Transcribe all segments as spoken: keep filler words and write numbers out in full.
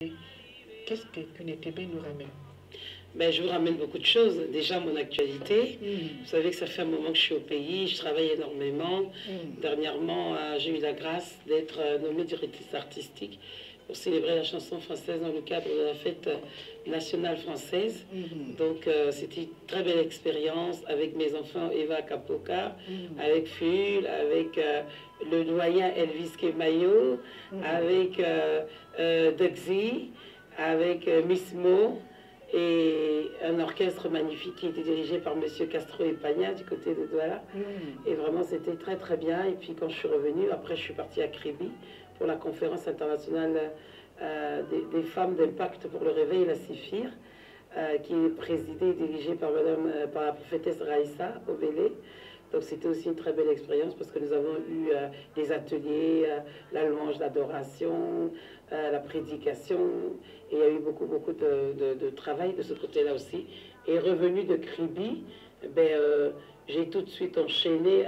Qu'est-ce que Kunetebe nous ramène? Ben, je vous ramène beaucoup de choses. Déjà, mon actualité. Mm. Vous savez que ça fait un moment que je suis au pays. Je travaille énormément. Mm. Dernièrement, euh, j'ai eu la grâce d'être euh, nommée directrice artistique pour célébrer la chanson française dans le cadre de la fête nationale française. Mm. Donc, euh, c'était une très belle expérience avec mes enfants Eva Kapoka, mm. avec Ful, avec euh, le doyen Elvis Kemayo, mm. avec euh, euh, Duxy, avec euh, Miss Mo, et un orchestre magnifique qui était dirigé par Monsieur Castro Epagna du côté de Douala. Mm. Et vraiment, c'était très très bien. Et puis quand je suis revenue, après je suis partie à Kribi pour la conférence internationale euh, des, des femmes d'impact pour le réveil et la Séphir, euh, qui est présidée et dirigée par, Madame, euh, par la prophétesse Raïssa Obélé. Donc c'était aussi une très belle expérience parce que nous avons eu euh, des ateliers, euh, la louange, l'adoration, euh, la prédication. Et il y a eu beaucoup, beaucoup de, de, de travail de ce côté-là aussi. Et revenu de Kribi, ben, euh, j'ai tout de suite enchaîné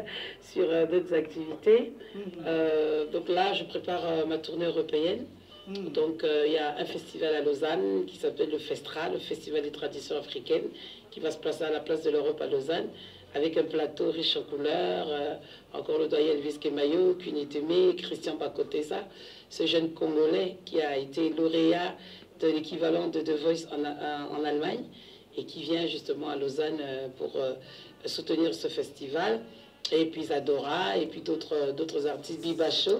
sur euh, d'autres activités. Mm-hmm. euh, donc là, je prépare euh, ma tournée européenne. Mm. Donc euh, il y a un festival à Lausanne qui s'appelle le FESTRA, le Festival des traditions africaines, qui va se placer à la place de l'Europe à Lausanne, avec un plateau riche en couleurs, euh, encore le doyen Elvis Kemayo, Kuneteme, Christian Bakotesa, ce jeune Congolais qui a été lauréat de l'équivalent de The Voice en, en, en Allemagne et qui vient justement à Lausanne euh, pour euh, soutenir ce festival. Et puis Zadora, et puis d'autres d'autres artistes, Bibacho.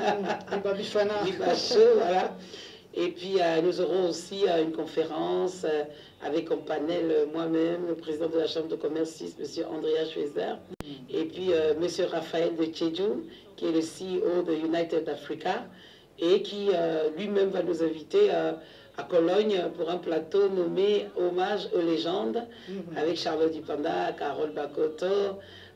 Biba Bifana. Bibacho, voilà. Et puis euh, nous aurons aussi euh, une conférence euh, avec en panel euh, moi-même, le président de la Chambre de commerce, M. Andrea Schweizer, mm. et puis euh, M. Raphaël de Tchedjou, qui est le C E O de United Africa, et qui euh, lui-même va nous inviter euh, à Cologne pour un plateau nommé Hommage aux légendes, mm. avec Charlotte Dupanda, Carole Bakoto,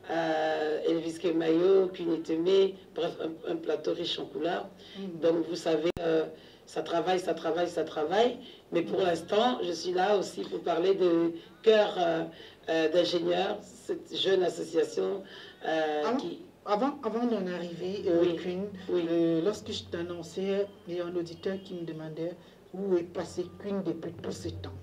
Euh, Elvis Kemayo, Kuneteme, bref, un, un plateau riche en couleurs. Mm. Donc vous savez, euh, ça travaille, ça travaille, ça travaille. Mais pour mm. l'instant, je suis là aussi pour parler de Cœur euh, euh, d'ingénieurs, cette jeune association euh, avant, qui... Avant, avant d'en arriver, euh, oui. Kun, oui. euh, lorsque je t'annonçais, il y a un auditeur qui me demandait où est passé Kun depuis tous ces temps.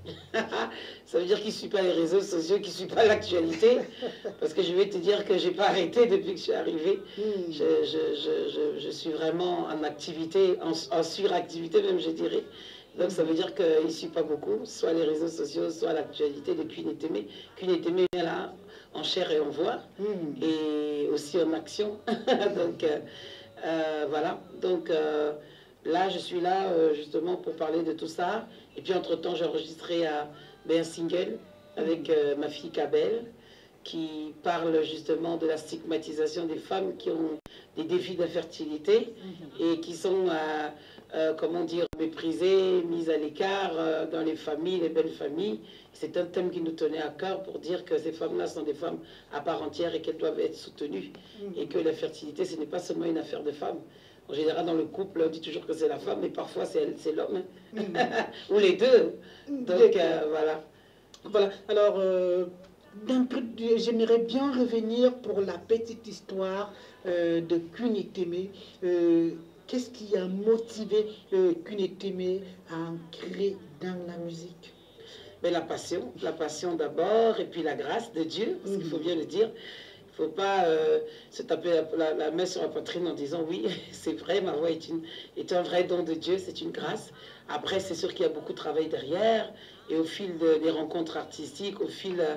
Ça veut dire qu'il ne suit pas les réseaux sociaux, qu'il ne suit pas l'actualité. Parce que je vais te dire que je n'ai pas arrêté depuis que je suis arrivée. Mm. Je, je, je, je, je suis vraiment en activité, en, en suractivité même, je dirais. Donc mm. ça veut dire qu'il ne suit pas beaucoup, soit les réseaux sociaux, soit l'actualité de Kuneteme. Kuneteme est là, en chair et en voix, mm. et aussi en action. Donc euh, euh, voilà. Donc... Euh, Là, je suis là euh, justement pour parler de tout ça. Et puis, entre-temps, j'ai enregistré euh, un single avec euh, ma fille Kabel, qui parle justement de la stigmatisation des femmes qui ont des défis d'infertilité et qui sont, euh, euh, comment dire, méprisées, mises à l'écart euh, dans les familles, les belles familles. C'est un thème qui nous tenait à cœur pour dire que ces femmes-là sont des femmes à part entière et qu'elles doivent être soutenues. Et que l'infertilité, ce n'est pas seulement une affaire de femmes. En général, dans le couple, on dit toujours que c'est la femme, mais parfois c'est l'homme, hein. mm. ou les deux. Donc, euh, voilà. Voilà. Alors, euh, j'aimerais bien revenir pour la petite histoire euh, de Kuneteme. Euh, Qu'est-ce qui a motivé euh, Kuneteme à entrer dans la musique? Mais la passion, la passion d'abord, et puis la grâce de Dieu, parce mm. qu'il faut bien le dire. Il ne faut pas euh, se taper la, la, la main sur la poitrine en disant oui, c'est vrai, ma voix est, une, est un vrai don de Dieu, c'est une grâce. Après, c'est sûr qu'il y a beaucoup de travail derrière. Et au fil de, des rencontres artistiques, au fil euh,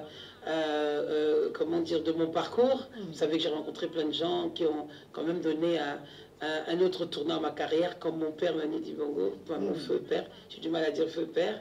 euh, comment dire, de mon parcours, vous savez que j'ai rencontré plein de gens qui ont quand même donné un, un, un autre tournant à ma carrière, comme mon père Manu Dibango, enfin, mon feu père, j'ai du mal à dire feu père,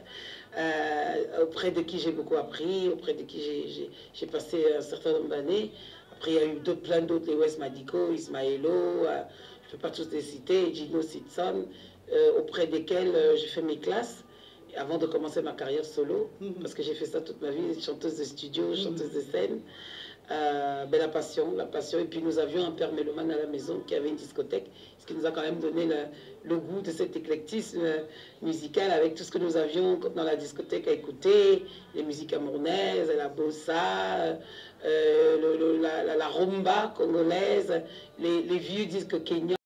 euh, auprès de qui j'ai beaucoup appris, auprès de qui j'ai passé un certain nombre d'années. Après, il y a eu plein d'autres, les West Madiko, Ismaëlo, euh, je ne peux pas tous les citer, Gino Sitson, euh, auprès desquels euh, j'ai fait mes classes avant de commencer ma carrière solo, mm-hmm. parce que j'ai fait ça toute ma vie, chanteuse de studio, mm-hmm. chanteuse de scène. Euh, ben, la passion, la passion. Et puis nous avions un père mélomane à la maison qui avait une discothèque, ce qui nous a quand même donné le, le goût de cet éclectisme musical avec tout ce que nous avions dans la discothèque à écouter, les musiques amournaises, la bossa, euh, le, le, la, la, la rumba congolaise, les, les vieux disques kenyans.